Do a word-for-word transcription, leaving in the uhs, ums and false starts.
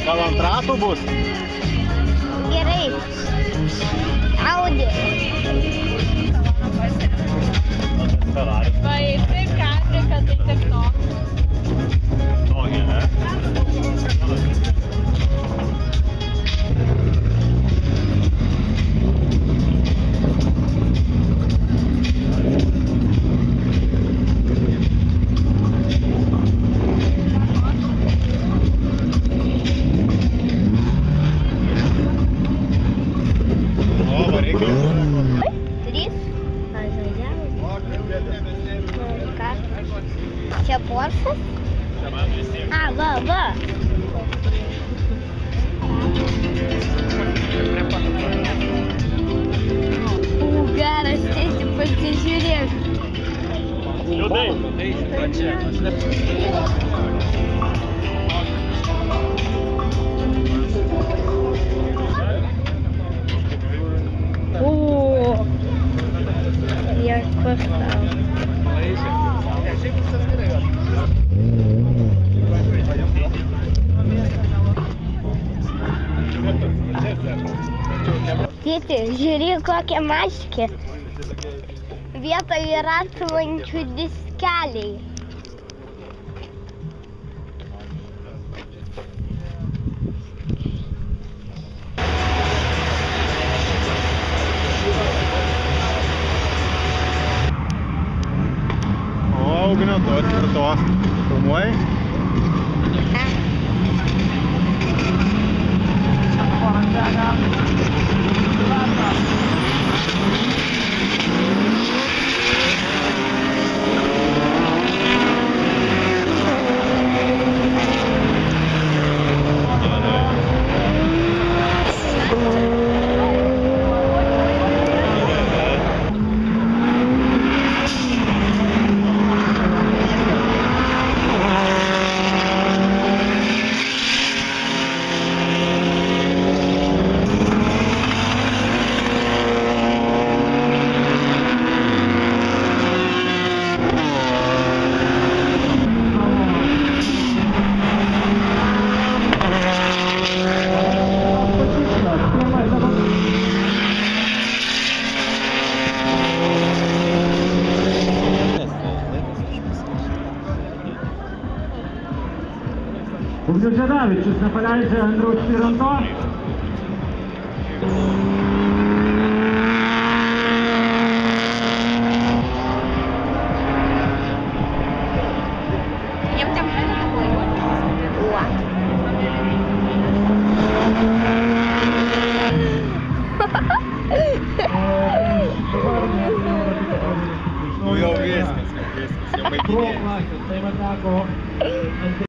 Gal ant ratų bus? Gerai. Audi. Ferrari. Vai tai Kadrika, tai tik to. Tokia, ne? Čia Porschas? A, va, va. U, geras, tėti, pasižiūrėk. Liudai. O, jak pastał. Tėti, žiūrėk kokie maški. Vietoje ratlančių diskeliai. O, auginio tos tvirtos. Filmuoji? Ugnius Žedavičius nepaleidžia Andriaus Šviranto. Jiem ten Nu jau viskas, jau viskas, jau baiginėjai. Tai man teko